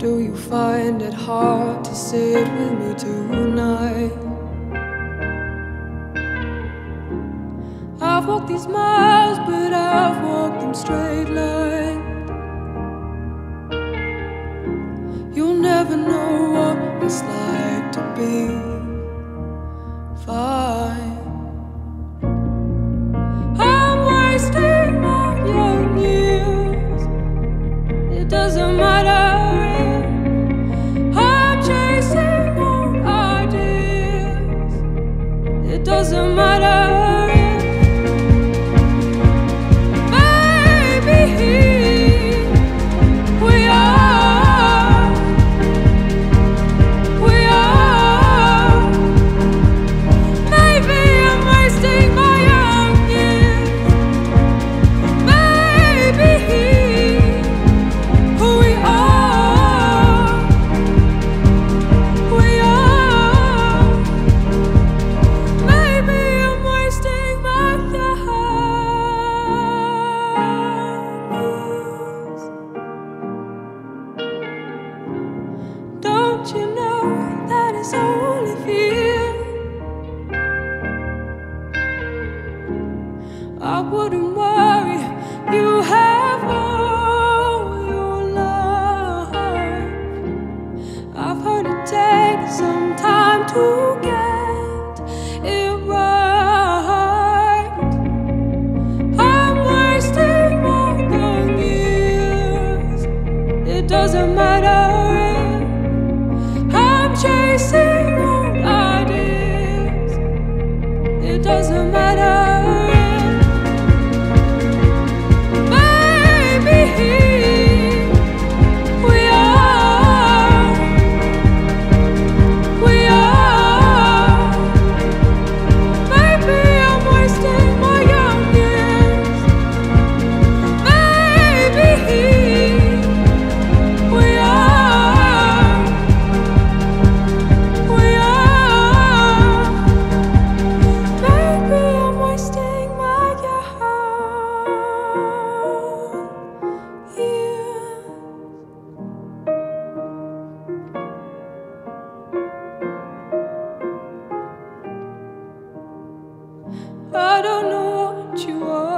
Do you find it hard to sit with me tonight? I've walked these miles, but I've walked them straight line. You'll never know what it's like to be fine. I'm wasting my young years. It doesn't matter. I'm chasing old ideas. It doesn't matter. Don't you know that it's only fear? I wouldn't worry, you have all your life. I've heard it takes some time to get it right. I'm wasting my young years. It doesn't matter. Chasing old ideas. It doesn't matter. I don't know what you are.